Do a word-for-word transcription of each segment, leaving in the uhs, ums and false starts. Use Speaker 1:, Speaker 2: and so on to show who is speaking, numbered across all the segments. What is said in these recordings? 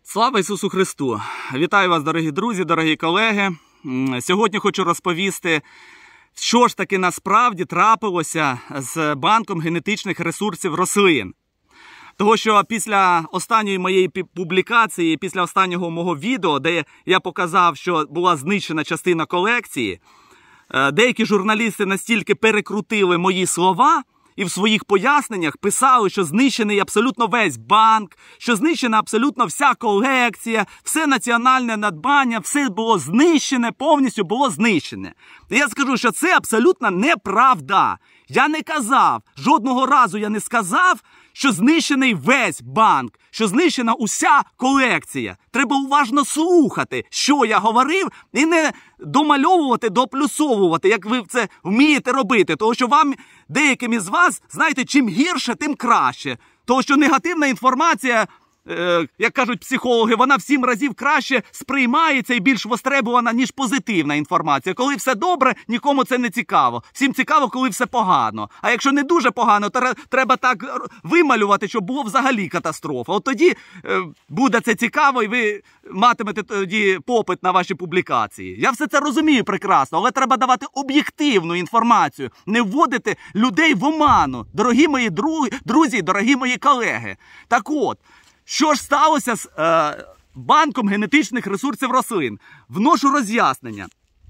Speaker 1: Слава Ісусу Христу! Вітаю вас, дорогі друзі, дорогі колеги. Сьогодні хочу розповісти, що ж таки насправді трапилося з банком генетичних ресурсів рослин. Того, що після останньої моєї публікації, після останнього мого відео, де я показав, що була знищена частина колекції, деякі журналісти настільки перекрутили мої слова, і в своїх поясненнях писали, що знищений абсолютно весь банк, що знищена абсолютно вся колекція, все національне надбання, все було знищене, повністю було знищене. І я скажу, що це абсолютно неправда. Я не казав, жодного разу я не сказав, що знищений весь банк, що знищена уся колекція. Треба уважно слухати, що я говорив, і не домальовувати, доплюсовувати, як ви це вмієте робити. Тому що вам, деяким із вас, знаєте, чим гірше, тим краще. Тому що негативна інформація, е, як кажуть психологи, вона в сім разів краще сприймається і більш востребована, ніж позитивна інформація. Коли все добре, нікому це не цікаво. Всім цікаво, коли все погано. А якщо не дуже погано, то треба так вималювати, щоб було взагалі катастрофа. От тоді е, буде це цікаво, і ви матимете тоді попит на ваші публікації. Я все це розумію прекрасно, але треба давати об'єктивну інформацію, не вводити людей в оману. Дорогі мої друзі, дорогі мої колеги. Так от, що ж сталося з е, банком генетичних ресурсів рослин? Вношу роз'яснення.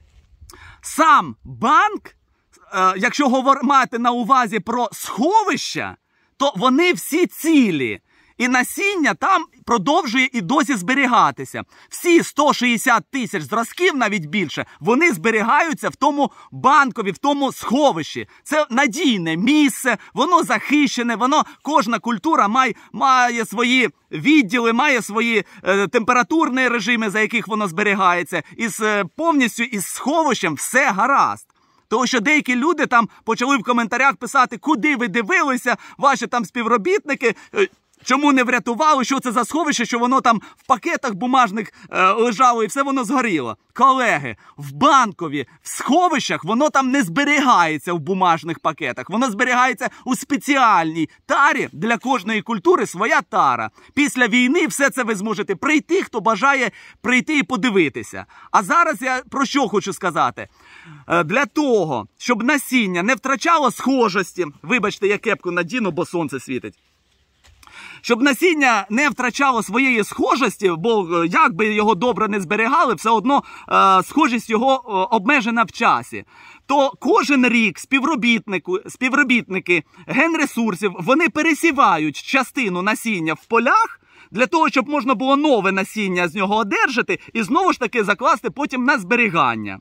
Speaker 1: Сам банк, е, якщо говор, маєте на увазі про сховища, то вони всі цілі. І насіння там продовжує і досі зберігатися. Всі сто шістдесят тисяч зразків, навіть більше, вони зберігаються в тому банкові, в тому сховищі. Це надійне місце, воно захищене, воно, кожна культура має, має свої відділи, має свої е, температурні режими, за яких воно зберігається. І з, е, повністю із сховищем все гаразд. Тому що деякі люди там почали в коментарях писати, куди ви дивилися, ваші там співробітники, е, чому не врятували, що це за сховище, що воно там в пакетах бумажних е, лежало і все воно згоріло. Колеги, в банкові, в сховищах воно там не зберігається в бумажних пакетах. Воно зберігається у спеціальній тарі, для кожної культури своя тара. Після війни все це ви зможете прийти, хто бажає прийти і подивитися. А зараз я про що хочу сказати? Е, для того, щоб насіння не втрачало схожості, вибачте, я кепку надіну, бо сонце світить. Щоб насіння не втрачало своєї схожості, бо як би його добре не зберігали, все одно е, схожість його е, обмежена в часі. То кожен рік співробітники генресурсів, вони пересівають частину насіння в полях, для того, щоб можна було нове насіння з нього одержати і знову ж таки закласти потім на зберігання.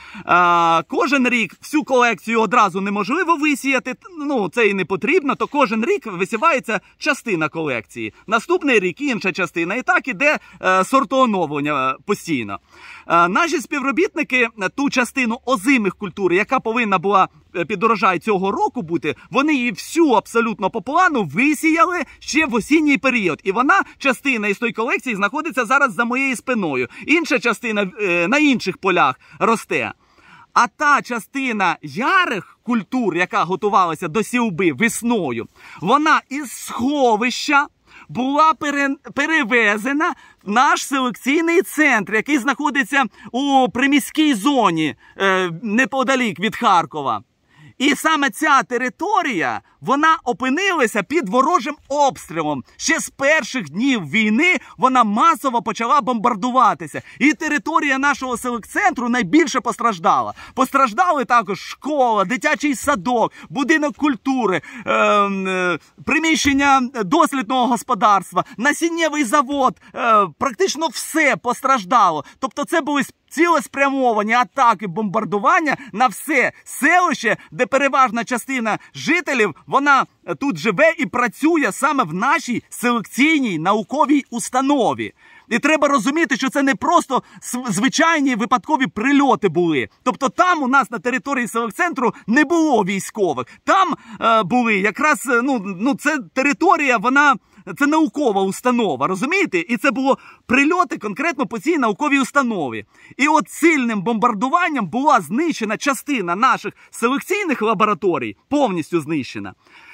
Speaker 1: А, кожен рік всю колекцію одразу неможливо висіяти, ну це і не потрібно, то кожен рік висівається частина колекції. Наступний рік інша частина, і так іде е, сортооновлення е, постійно. Е, наші співробітники ту частину озимих культур, яка повинна була під урожай цього року бути, вони її всю абсолютно по плану висіяли ще в осінній період. І вона, частина із тої колекції, знаходиться зараз за моєю спиною. Інша частина е, на інших полях росте. А та частина ярих культур, яка готувалася до сівби весною, вона із сховища була пере... перевезена в наш селекційний центр, який знаходиться у приміській зоні, е, неподалік від Харкова. І саме ця територія, вона опинилася під ворожим обстрілом. Ще з перших днів війни вона масово почала бомбардуватися. І територія нашого селекцентру найбільше постраждала. Постраждали також школа, дитячий садок, будинок культури, е е приміщення дослідного господарства, насіннєвий завод. Е практично все постраждало. Тобто це були цілеспрямовані атаки, бомбардування на все селище, де переважна частина жителів, вона тут живе і працює саме в нашій селекційній науковій установі. І треба розуміти, що це не просто звичайні випадкові прильоти були. Тобто там у нас на території селекцентру не було військових. Там е, були якраз, ну, ну це територія, вона... Це наукова установа, розумієте? І це було прильоти конкретно по цій науковій установі. І от сильним бомбардуванням була знищена частина наших селекційних лабораторій, повністю знищена.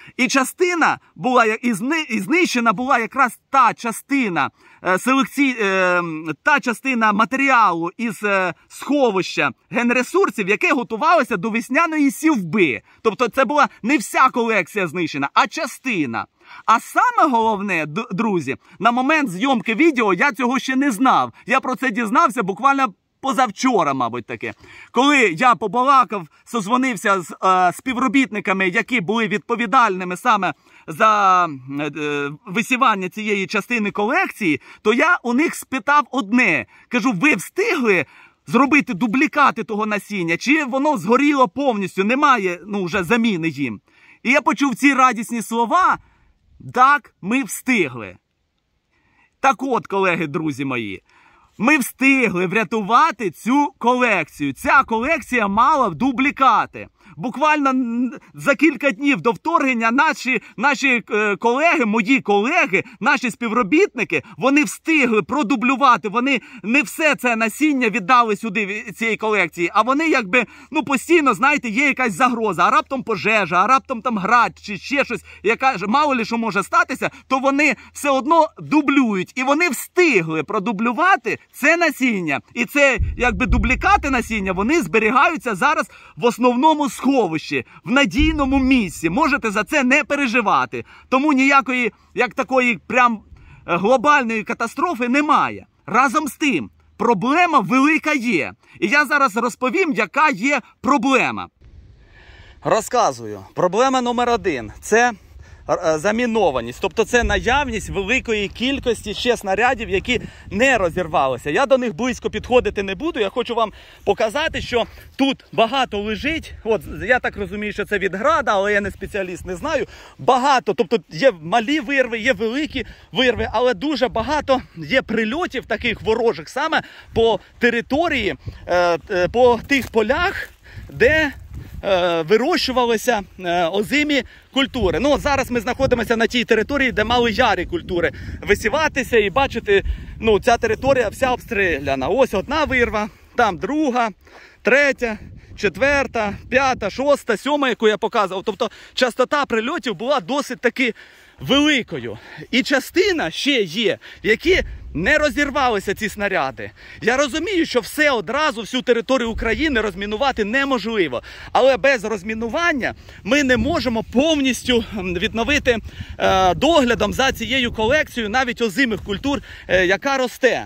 Speaker 1: І частина була, і знищена була якраз та частина селекції, та частина матеріалу із сховища генресурсів, яке готувалося до весняної сівби. Тобто це була не вся колекція знищена, а частина. А саме головне, друзі, на момент зйомки відео я цього ще не знав. Я про це дізнався буквально позавчора, мабуть, таке. Коли я побалакав, созвонився з е, співробітниками, які були відповідальними саме за е, висівання цієї частини колекції, то я у них спитав одне. Кажу, ви встигли зробити дублікати того насіння? Чи воно згоріло повністю, немає, ну, вже заміни їм? І я почув ці радісні слова. Так, ми встигли. Так от, колеги, друзі мої, ми встигли врятувати цю колекцію. Ця колекція мала дублікати. Буквально за кілька днів до вторгнення наші, наші е, колеги, мої колеги, наші співробітники, вони встигли продублювати. Вони не все це насіння віддали сюди, цієї колекції, а вони якби, ну, постійно, знаєте, є якась загроза, а раптом пожежа, а раптом там град, чи ще щось, яка, мало ли що може статися, то вони все одно дублюють. І вони встигли продублювати це насіння. І це, якби, дублікати насіння, вони зберігаються зараз в основному сховищі, в надійному місці. Можете за це не переживати. Тому ніякої, як такої прям глобальної катастрофи немає. Разом з тим, проблема велика є. І я зараз розповім, яка є проблема. Розказую. Проблема номер один – це замінованість. Тобто це наявність великої кількості ще снарядів, які не розірвалися. Я до них близько підходити не буду. Я хочу вам показати, що тут багато лежить. От, я так розумію, що це від града, але я не спеціаліст, не знаю. Багато, тобто є малі вирви, є великі вирви, але дуже багато є прильотів таких ворожих саме по території, по тих полях, де вирощувалися озимі культури. Ну, зараз ми знаходимося на тій території, де мали ярі культури висіватися, і бачите, ну, ця територія вся обстріляна. Ось одна вирва, там друга, третя, четверта, п'ята, шоста, сьома, яку я показував. Тобто частота прильотів була досить таки великою. І частина ще є, які не розірвалися ці снаряди. Я розумію, що все одразу, всю територію України розмінувати неможливо. Але без розмінування ми не можемо повністю відновити е, доглядом за цією колекцією навіть озимих культур, е, яка росте.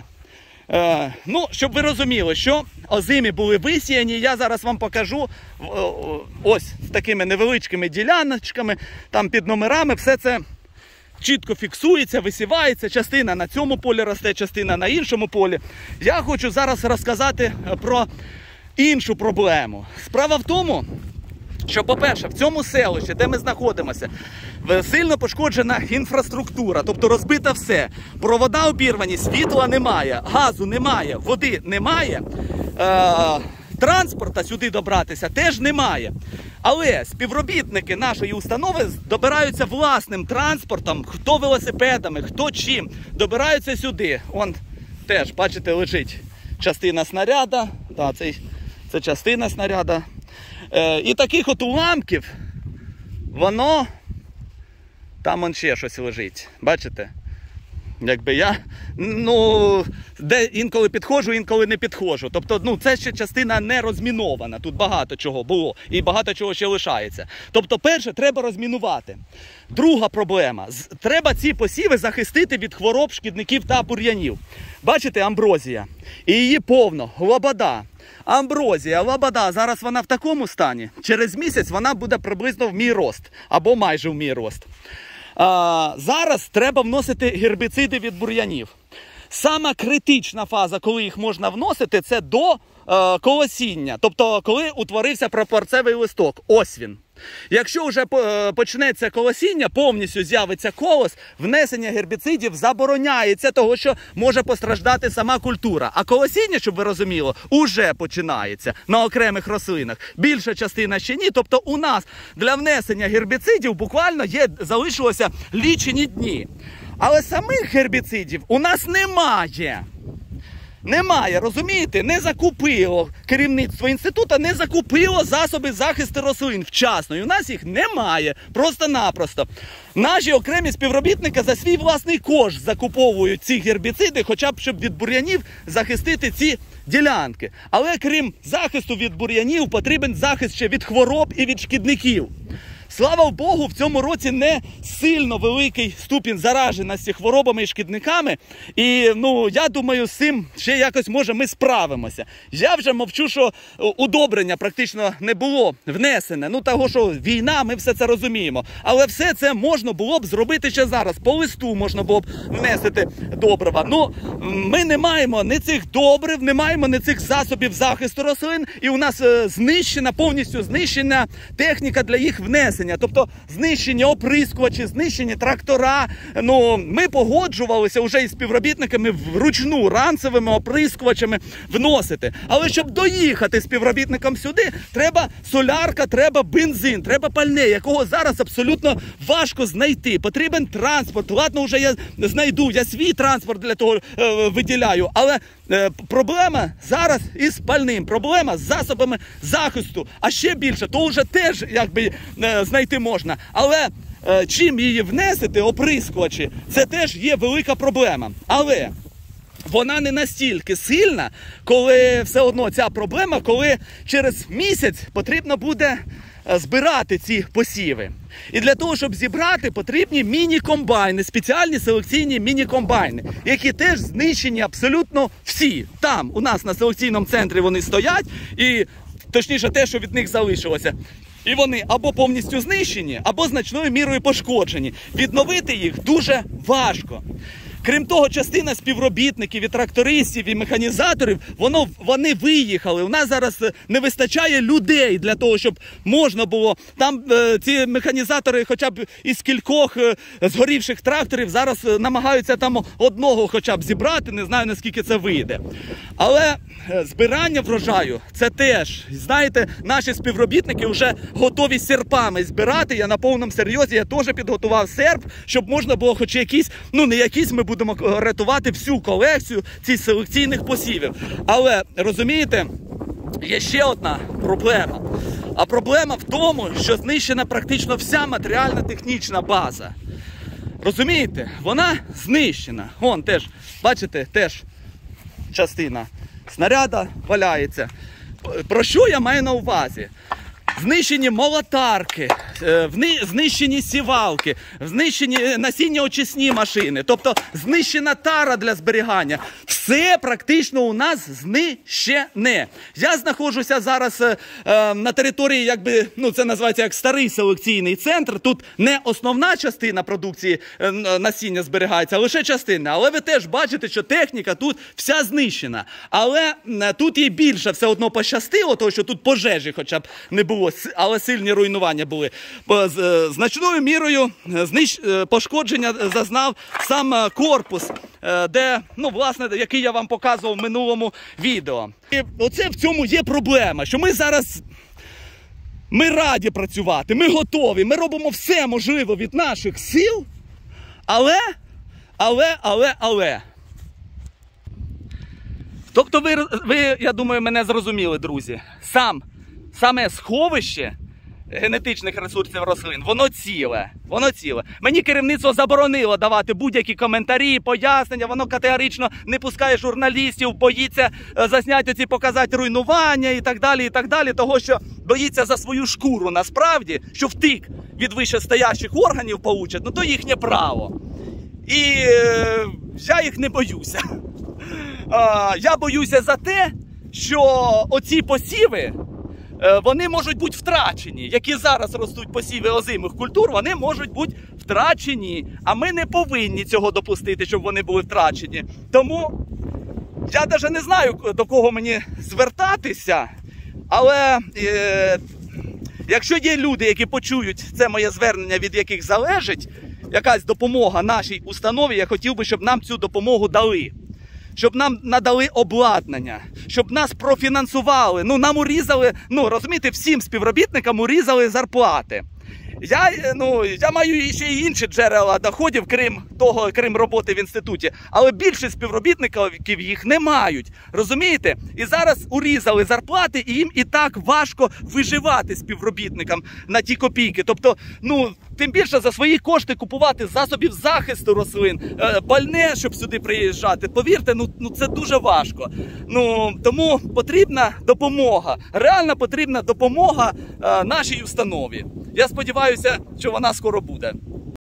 Speaker 1: Е, ну, щоб ви розуміли, що озимі були висіяні, я зараз вам покажу е, ось з такими невеличкими діляночками, там під номерами, все це чітко фіксується, висівається, частина на цьому полі росте, частина на іншому полі. Я хочу зараз розказати про іншу проблему. Справа в тому, що, по-перше, в цьому селищі, де ми знаходимося, сильно пошкоджена інфраструктура, тобто розбите все. Провода обірвані, світла немає, газу немає, води немає, е- транспорта сюди добратися теж немає. Але співробітники нашої установи добираються власним транспортом, хто велосипедами, хто чим, добираються сюди. Вон теж, бачите, лежить частина снаряда, да, це, це частина снаряда. Е, і таких от уламків, воно, там вон ще щось лежить, бачите? Якби я, ну, де інколи підходжу, інколи не підходжу. Тобто, ну, це ще частина не розмінована. Тут багато чого було і багато чого ще лишається. Тобто, перше, треба розмінувати. Друга проблема. Треба ці посіви захистити від хвороб, шкідників та бур'янів. Бачите, амброзія. І її повно. Лобода. Амброзія, лобода, зараз вона в такому стані. Через місяць вона буде приблизно в мій рост. Або майже в мій рост. А, зараз треба вносити гербіциди від бур'янів. Сама критична фаза, коли їх можна вносити, це до е, колосіння. Тобто, коли утворився прапорцевий листок. Ось він. Якщо вже почнеться колосіння, повністю з'явиться колос, внесення гербіцидів забороняється, того що може постраждати сама культура. А колосіння, щоб ви розуміли, уже починається на окремих рослинах. Більша частина ще ні. Тобто у нас для внесення гербіцидів буквально є, залишилося лічені дні. Але самих гербіцидів у нас немає. Немає, розумієте? Не закупило керівництво інституту, не закупило засоби захисту рослин вчасно. І у нас їх немає, просто-напросто. Наші окремі співробітники за свій власний кошт закуповують ці гербіциди, хоча б щоб від бур'янів захистити ці ділянки. Але крім захисту від бур'янів, потрібен захист ще від хвороб і від шкідників. Слава Богу, в цьому році не сильно великий ступінь зараженості хворобами і шкідниками. І, ну, я думаю, з цим ще якось, може, ми справимося. Я вже мовчу, що удобрення практично не було внесене. Ну, того, що війна, ми все це розуміємо. Але все це можна було б зробити ще зараз. По листу можна було б внести добрива. Ну, ми не маємо ні цих добрив, не маємо ні цих засобів захисту рослин. І у нас е, знищена, повністю знищена техніка для їх внесення. Тобто знищені оприскувачі, знищені трактора. Ну, ми погоджувалися вже із співробітниками вручну ранцевими оприскувачами вносити. Але щоб доїхати співробітникам сюди, треба солярка, треба бензин, треба пальне, якого зараз абсолютно важко знайти. Потрібен транспорт. Ладно, вже я знайду, я свій транспорт для того е, виділяю. Але е, проблема зараз із пальним, проблема з засобами захисту. А ще більше, то вже теж, якби, е, знайти можна. Але е, чим її внесити, оприскувачі, це теж є велика проблема. Але вона не настільки сильна, коли все одно ця проблема, коли через місяць потрібно буде збирати ці посіви. І для того, щоб зібрати, потрібні міні-комбайни, спеціальні селекційні міні-комбайни, які теж знищені абсолютно всі. Там, у нас на селекційному центрі вони стоять, і точніше те, що від них залишилося. І вони або повністю знищені, або значною мірою пошкоджені. Відновити їх дуже важко. Крім того, частина співробітників і трактористів, і механізаторів, воно, вони виїхали. У нас зараз не вистачає людей для того, щоб можна було. Там е, ці механізатори хоча б із кількох е, згорівших тракторів зараз намагаються там одного хоча б зібрати, не знаю, наскільки це вийде. Але е, збирання врожаю, це теж, знаєте, наші співробітники вже готові серпами збирати. Я на повному серйозі, я теж підготував серп, щоб можна було хоч якісь, ну не якісь, ми будемо рятувати всю колекцію цих селекційних посівів. Але, розумієте, є ще одна проблема. А проблема в тому, що знищена практично вся матеріально-технічна база. Розумієте? Вона знищена. Вон теж, бачите, теж частина снаряда валяється. Про що я маю на увазі? Знищені молотарки, знищені сівалки, знищені насінньоочисні машини, тобто знищена тара для зберігання. Все практично у нас знищене. Я знаходжуся зараз е, на території, якби, ну це називається як старий селекційний центр. Тут не основна частина продукції е, насіння зберігається, а лише частина. Але ви теж бачите, що техніка тут вся знищена. Але е, тут їй більше все одно пощастило, тому що тут пожежі хоча б не було, але сильні руйнування були. З значною мірою знищ... пошкодження зазнав сам корпус, де, ну, власне, який я вам показував в минулому відео. І оце в цьому є проблема, що ми зараз, ми раді працювати, ми готові, ми робимо все можливе від наших сил, але, але, але, але. Тобто ви, ви, я думаю, мене зрозуміли, друзі. Сам Саме сховище генетичних ресурсів рослин, воно ціле, воно ціле. Мені керівництво заборонило давати будь-які коментарі, пояснення, воно категорично не пускає журналістів, боїться засняти ці, показати руйнування і так далі, і так далі, того, що боїться за свою шкуру насправді, що втик від вищестоящих органів получать, ну то їхнє право. І е, я їх не боюся. Е, я боюся за те, що оці посіви, вони можуть бути втрачені. Які зараз ростуть посіви озимих культур, вони можуть бути втрачені. А ми не повинні цього допустити, щоб вони були втрачені. Тому я навіть не знаю, до кого мені звертатися. Але е, якщо є люди, які почують це моє звернення, від яких залежить якась допомога нашій установі, я хотів би, щоб нам цю допомогу дали. Щоб нам надали обладнання, щоб нас профінансували. Ну, нам урізали, ну, розумієте, всім співробітникам урізали зарплати. Я, ну, я маю ще й інші джерела доходів, крім того, крім роботи в інституті. Але більшість співробітників їх не мають. Розумієте? І зараз урізали зарплати, і їм і так важко виживати співробітникам на ті копійки. Тобто, ну, тим більше за свої кошти купувати засобів захисту рослин, пальне, щоб сюди приїжджати. Повірте, ну, ну це дуже важко. Ну, тому потрібна допомога. Реально потрібна допомога е, нашій установі. Я сподіваюся, що вона скоро буде.